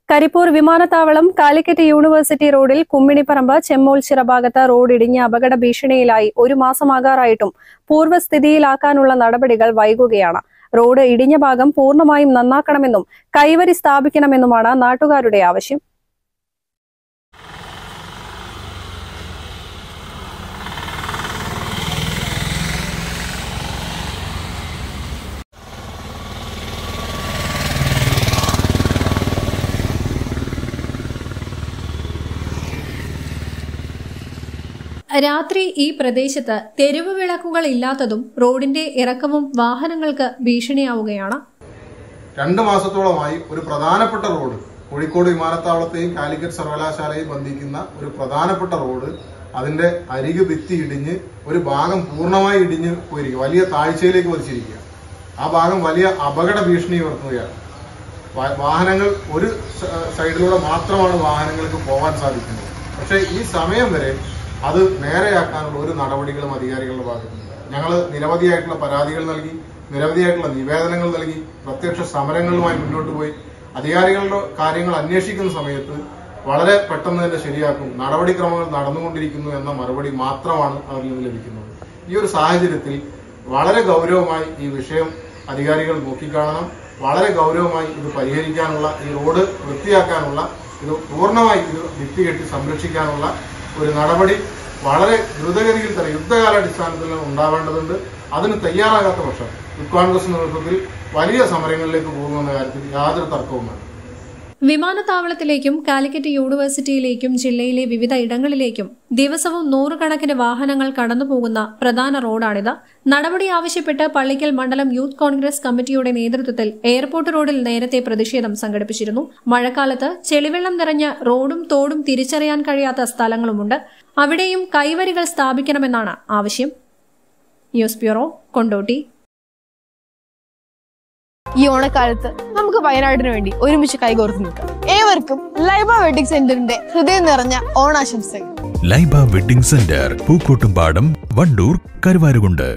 കരിപ്പൂർ വിമാനത്താവളം കാലിക്കറ്റ് യൂണിവേഴ്സിറ്റി റോഡിൽ കുമ്മിണിപ്പറമ്പ് ചെമ്മോൾച്ചിറ ഭാഗത്ത് റോഡ് ഇടിഞ്ഞ് അപകട ഭീഷണിയിലായി ഒരു മാസമാകാറായിട്ടും പൂർവ്വസ്ഥിതിയിലാക്കാനുള്ള നടപടികൾ വൈകുകയാണ്. റോഡ് ഇടിഞ്ഞ ഭാഗം പൂർണ്ണമായും നന്നാക്കണമെന്നും കൈവരി സ്ഥാപിക്കണമെന്നുമാണ് നാട്ടുകാരുടെ ആവശ്യം. രാത്രി ഈ പ്രദേശത്ത് തെരുവ് വിളക്കുകൾ ഇല്ലാത്തതും റോഡിന്റെ ഇറക്കവും വാഹനങ്ങൾക്ക് ഭീഷണിയാവുകയാണ്. 2 മാസത്തോളമായി ഒരു പ്രധാനപ്പെട്ട റോഡ്, കോഴിക്കോട് വിമാനത്താവളത്തെയും കാലിക്കറ്റ് സർവകലാശാലയെയും ബന്ധിക്കുന്ന ഒരു പ്രധാനപ്പെട്ട റോഡ്, അതിന്റെ അരികു ഭിത്തി ഇടിഞ്ഞ് ഒരു ഭാഗം പൂർണ്ണമായി ഇടിഞ്ഞ് പോയിരിക്കുക, വലിയ താഴ്ചയിലേക്ക് വലിച്ചിരിക്കുക. ആ ഭാഗം വലിയ അപകട ഭീഷണി ഉയർത്തുകയാണ്. വാഹനങ്ങൾ ഒരു സൈഡിലൂടെ മാത്രമാണ് വാഹനങ്ങൾക്ക് പോകാൻ സാധിക്കുന്നത്. പക്ഷേ ഈ സമയം വരെ അത് നേരെയാക്കാനുള്ള ഒരു നടപടികളും അധികാരികളുടെ ഭാഗത്തുനിന്ന്. ഞങ്ങൾ നിരവധിയായിട്ടുള്ള പരാതികൾ നൽകി, നിരവധിയായിട്ടുള്ള നിവേദനങ്ങൾ നൽകി, പ്രത്യക്ഷ സമരങ്ങളുമായി മുന്നോട്ട് പോയി. അധികാരികളുടെ കാര്യങ്ങൾ അന്വേഷിക്കുന്ന സമയത്ത് വളരെ പെട്ടെന്ന് തന്നെ ശരിയാക്കും, നടപടിക്രമങ്ങൾ നടന്നുകൊണ്ടിരിക്കുന്നു എന്ന മറുപടി മാത്രമാണ് അവരിൽ നിന്ന് ലഭിക്കുന്നത്. ഈ ഒരു സാഹചര്യത്തിൽ വളരെ ഗൗരവമായി ഈ വിഷയം അധികാരികൾ നോക്കിക്കാണണം. വളരെ ഗൗരവമായി ഇത് പരിഹരിക്കാനുള്ള, ഈ റോഡ് വൃത്തിയാക്കാനുള്ള, ഇത് പൂർണ്ണമായി ഇത് ഭിത്തി കെട്ടി സംരക്ഷിക്കാനുള്ള ഒരു നടപടി വളരെ ദ്രുതഗതിയിൽ തന്നെ യുദ്ധകാലാടിസ്ഥാനത്തിൽ ഉണ്ടാവേണ്ടതുണ്ട്. അതിന് തയ്യാറാകാത്ത പക്ഷം കോൺഗ്രസ് നേതൃത്വത്തിൽ വലിയ സമരങ്ങളിലേക്ക് പോകുമെന്ന കാര്യത്തിൽ യാതൊരു തർക്കവുമാണ്. വിമാനത്താവളത്തിലേക്കും കാലിക്കറ്റ് യൂണിവേഴ്സിറ്റിയിലേക്കും ജില്ലയിലെ വിവിധ ഇടങ്ങളിലേക്കും ദിവസവും 100 കണക്കിന് വാഹനങ്ങൾ കടന്നുപോകുന്ന പ്രധാന റോഡാണിത്. നടപടി ആവശ്യപ്പെട്ട് പള്ളിക്കൽ മണ്ഡലം യൂത്ത് കോൺഗ്രസ് കമ്മിറ്റിയുടെ നേതൃത്വത്തിൽ എയർപോർട്ട് റോഡിൽ നേരത്തെ പ്രതിഷേധം സംഘടിപ്പിച്ചിരുന്നു. മഴക്കാലത്ത് ചെളിവെള്ളം നിറഞ്ഞ റോഡും തോടും തിരിച്ചറിയാൻ കഴിയാത്ത സ്ഥലങ്ങളുമുണ്ട്. അവിടെയും കൈവരികൾ സ്ഥാപിക്കണമെന്നാണ് ആവശ്യം. News bureau, Kondotty. ഈ ഓണക്കാലത്ത് നമുക്ക് വയനാടിന് വേണ്ടി ഒരുമിച്ച് കൈകോർത്ത് നിൽക്കാം. ഏവർക്കും ലൈബ വെഡിംഗ് സെന്ററിന്റെ ഹൃദയം നിറഞ്ഞ ഓണാശംസകൾ. Laiba wedding centre, Pookkottumpadam, Wandoor, Karuvarakundu.